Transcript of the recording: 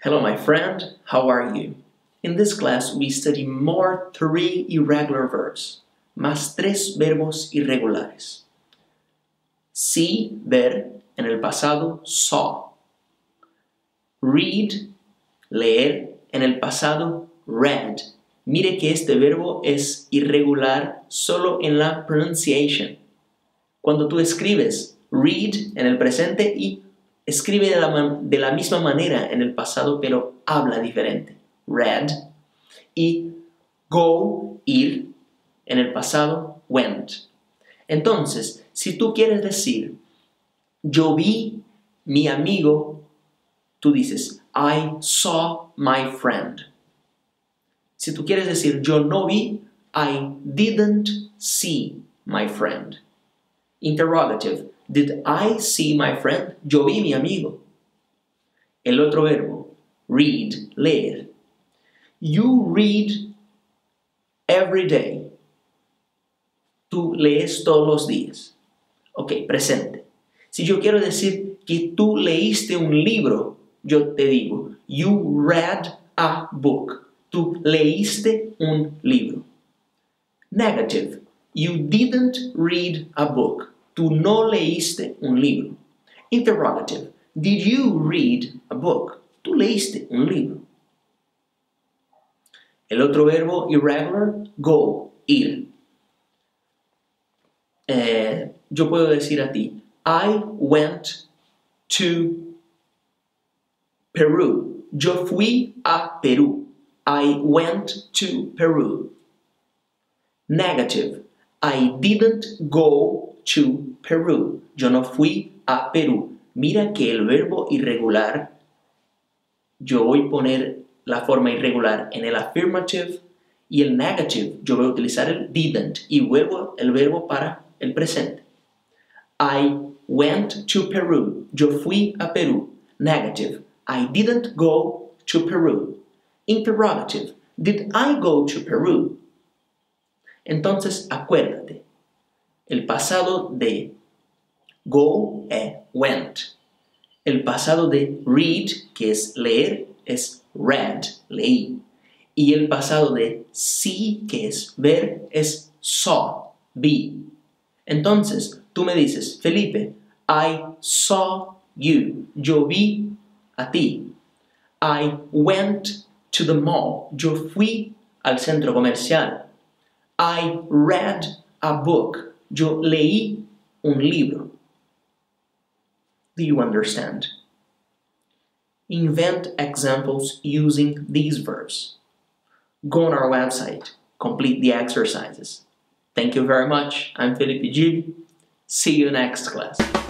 Hello my friend, how are you? In this class we study more 3 irregular verbs, más 3 verbos irregulares. See, ver, en el pasado saw. Read, leer, en el pasado read. Mire que este verbo es irregular solo en la pronunciation. Cuando tú escribes read en el presente y escribe de la misma manera en el pasado, pero habla diferente. Read. Y go, ir, en el pasado, went. Entonces, si tú quieres decir, yo vi mi amigo, tú dices, I saw my friend. Si tú quieres decir, yo no vi, I didn't see my friend. Interrogative. Did I see my friend? Yo vi mi amigo. El otro verbo, read, leer. You read every day. Tú lees todos los días. Ok, presente. Si yo quiero decir que tú leíste un libro, yo te digo, you read a book. Tú leíste un libro. Negative. You didn't read a book. Tú no leíste un libro. Interrogative. Did you read a book? Tú leíste un libro. El otro verbo irregular, go, ir. Yo puedo decir a ti, I went to Peru. Yo fui a Perú. I went to Peru. Negative. I didn't go to Peru. Yo no fui a Perú. Mira que el verbo irregular, yo voy a poner la forma irregular en el affirmative y el negative, yo voy a utilizar el didn't y vuelvo el verbo para el presente. I went to Peru. Yo fui a Perú. Negative. I didn't go to Peru. Interrogative. Did I go to Peru? Entonces, acuérdate, el pasado de go es went. El pasado de read, que es leer, es read, leí. Y el pasado de see, que es ver, es saw, vi. Entonces, tú me dices, Felipe, I saw you. Yo vi a ti. I went to the mall. Yo fui al centro comercial. I read a book. Yo leí un libro. Do you understand? Invent examples using these verbs. Go on our website. Complete the exercises. Thank you very much. I'm Felipe Gibi. See you next class.